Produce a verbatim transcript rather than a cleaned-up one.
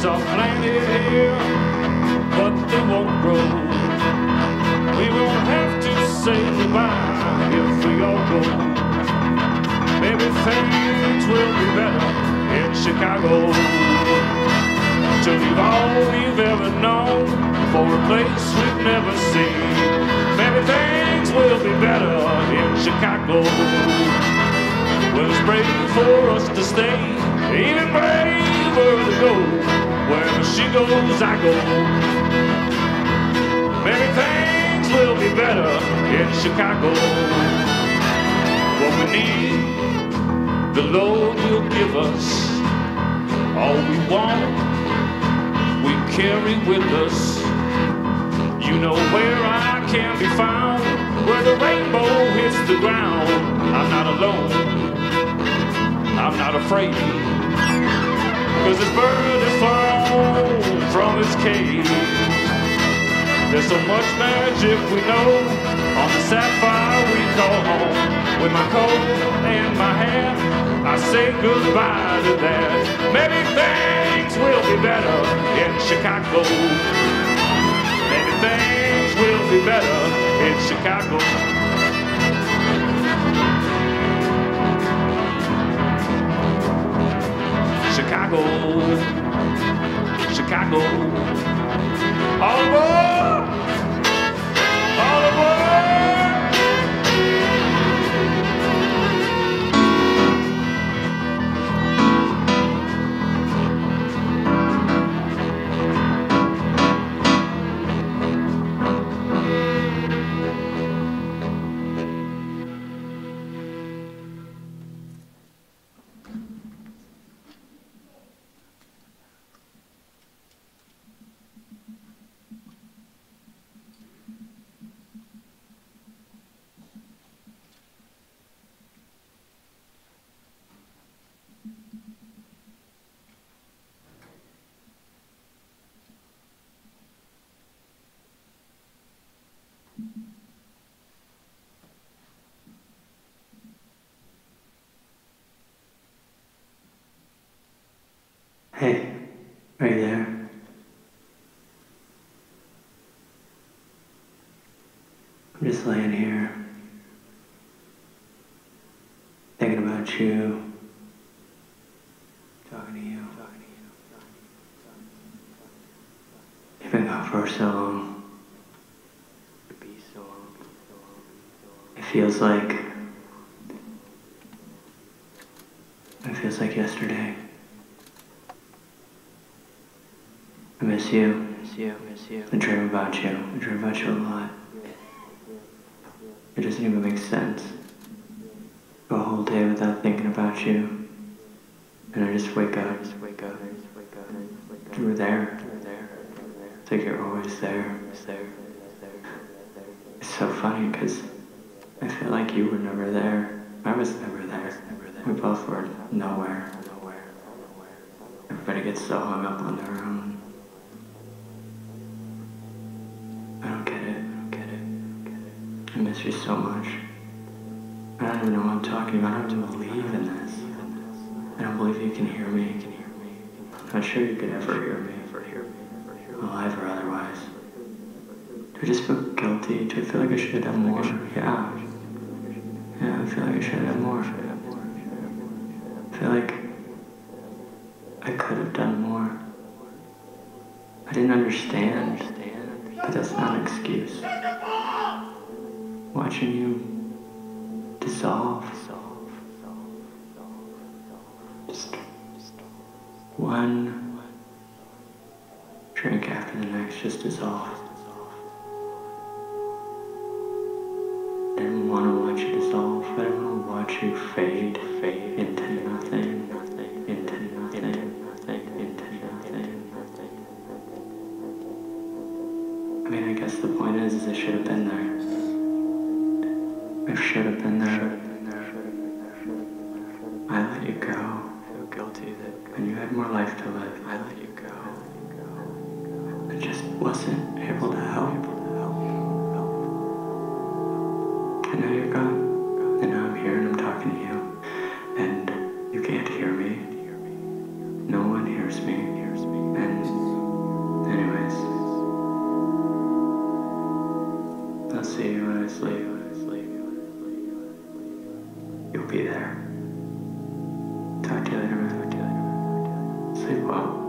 are planted here, but they won't grow. We won't have to say goodbye if we all go. Maybe things will be better in Chicago. To leave all we've ever known for a place we've never seen. Maybe things will be better in Chicago. Well, it's brave for us to stay, even braver to go. Wherever she goes, I go. Maybe things will be better in Chicago. What we need, the Lord will give us. All we want, we carry with us. You know where I can be found, where the rainbow hits the ground. I'm not alone, I'm not afraid, cause this bird is flown from its cage. There's so much magic we know on the sapphire we call home. With my coat and my hat, I say goodbye to that. Maybe things will be better in Chicago. Maybe things will be better in Chicago. Chicago, Chicago. All aboard! All aboard! Hey, are you there? I'm just laying here, thinking about you, talking to you, talking to you. You've been gone for so long. It feels like, it feels like yesterday. I miss you. Miss you. Miss you. I dream about you. I dream about you a lot. It doesn't even make sense. Go a whole day without thinking about you, and I just wake up. I just wake up. I just wake up. You were there. You were there. It's like you're always there. It's there. It's so funny because I feel like you were never there. I was never there. We both were nowhere. Everybody gets so hung up on their own. I don't get it. I don't get it. I don't get it. I miss you so much. I don't even know what I'm talking about. I don't even believe in this. I don't believe you can hear me. I'm not sure you could ever hear me. Alive or otherwise. Do I just feel guilty? Do I feel like I should have done more? Yeah. Yeah, I feel like I should have done more. I feel like I could have done more. I didn't understand, but that's not an excuse. Watching you dissolve. Just one drink after the next, just dissolve. I didn't want to watch you dissolve. I didn't want to watch you fade, fade into nothing, nothing, into nothing, nothing, into nothing. I mean, I guess the point is, is I should have been there. I should have been there. I let you go. I feel guilty that when you had more life to live, I let you go. I just wasn't able to help. And now you're gone. And now I'm here and I'm talking to you. And you can't hear me. No one hears me. And see you when I sleep. You'll be there. Talk to you later, man. Sleep well.